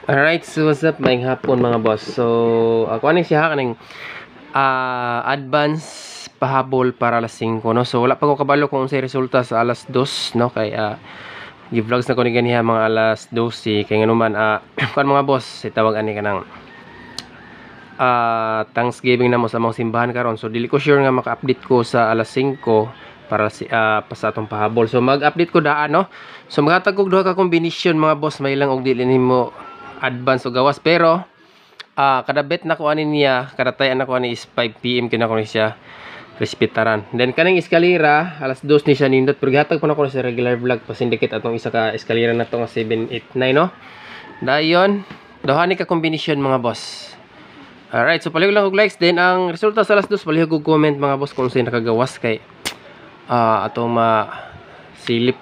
Alright, so what's up, maing hapon mga boss. So, ako ani siya kaning advance pahabol para alas 5, no. So wala pa ko kabalo kung unsay resulta sa alas 2, no, kay gi-vlogs na ko ni ganiha mga alas 12 kay nganuman kuan mga boss, itawag ani kanang Thanksgiving na mo sa mga simbahan karon. So dili ko sure nga maka-update ko sa alas 5 para pa sa atong pahabol. So mag-update ko daan, no. So maghatag og duha ka kombinasyon mga boss, may lang og dili nimo advance o gawas, pero kada bet na ko ani niya, kada tayan na ko ani is 5 PM kina ko ni siya respetaran. Then kaning eskalera alas 2 ni siya nindot, pero gihatag pa na ko sa regular vlog pasindikit atong isa ka eskalera na to nga 7, 8, 9, no. Dayon duha ni ka kombinasyon mga boss. Alright, so palihog lang og likes. Then ang resulta sa alas 2 palihog og comment mga boss kung sino nakagawas kay atong silip.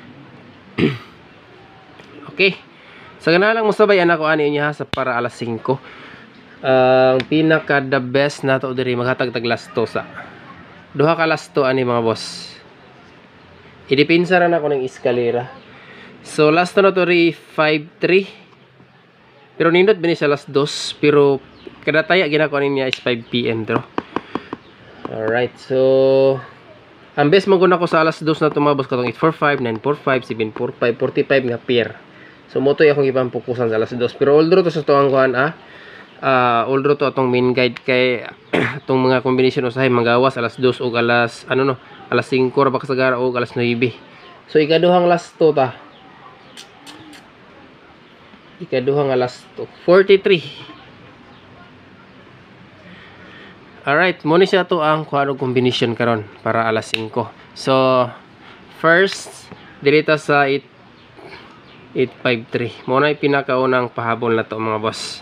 Okay. Sa ganahan lang musabay anak ko ani niya sa para alas 5. Ang pinaka the best nato diri maghatag tag lasto sa duha ka lasto ani mga boss. Idepinsa ra na ko ng eskalera. So lasto na to ri 5-3. Pero nindot bini sa alas 2, pero kada taya ginako niya is 5 PM bro. Alright, so ang best mo ko sa alas 2 na to mga boss katong 845, 945, 745, 45 nga pair. So mo to akong ibang pukusan sa alas 2. Pero all draw to sa tuang kuan all draw to atong main guide kay atong mga combination usahay magawas alas 2 og alas alas 5 ra ba kasagara og alas 9. So ikaduhang last to ta. Ikaduhang last to 43. Alright, mo ni siya to ang kuan og combination karon para alas 5. So first dirita sa 853. Mo na pinakaunang pahabol na to mga boss.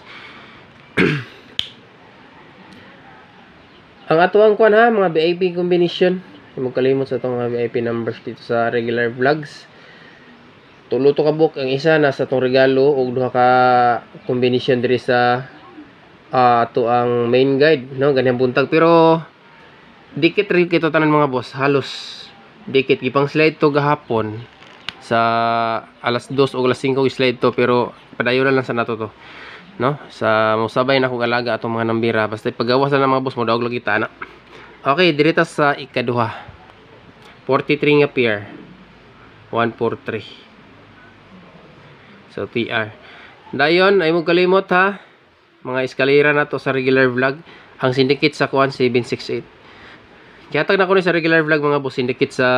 Ang atuang kuan mga VIP combination. Mo kalimot sa tong mga VIP numbers dito sa regular vlogs. Tulo to ka book, ang isa nasa tong regalo ug duha ka combination diri sa ato ang main guide, no, ganyan buntag, pero dikit rin kito tanan mga boss, halos dikit gipang slide to gahapon sa alas 2 o alas 5 slide to, pero padayon lang sa nato to, no, sa musabay na kog alaga atong mga nambira basta pagawas na mga boss mo daog lagi ta na. Okay, dirita sa ikaduha 43 nga pair 143. So TR dayon ay mo kalimot ha mga eskalera na to sa regular vlog. Ang syndicate sa kuan 768. Kihatag na ko ni sa regular vlog mga boss, syndicate sa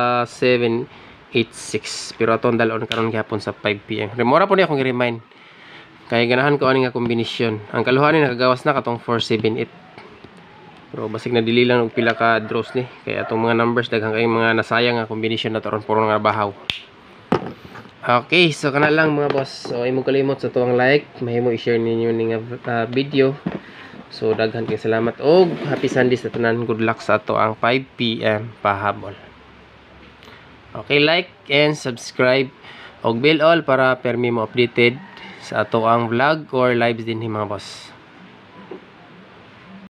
786. Pero atong dalon karon gihapon sa 5 PM. Remora po ni akong i-remind. Kaya ganahan ko ani nga kombinasyon. Ang kaluhan ni nakagawas na katong 478. Pero basig na dili lang og pila ka draws ni. Kaya atong mga numbers daghang kay mga nasayang nga kombinasyon na to aron puro nga bahaw. Okay, so kana lang mga boss. So imo kalimot sa tuwang like, mahimo i-share ninyo ning video. So daghan kay salamat og happy Sunday sa tanan. Good luck sa ato ang 5 PM pahabol. Okay, like and subscribe og bell all para permi mo updated sa ato ang vlog or lives din mga boss.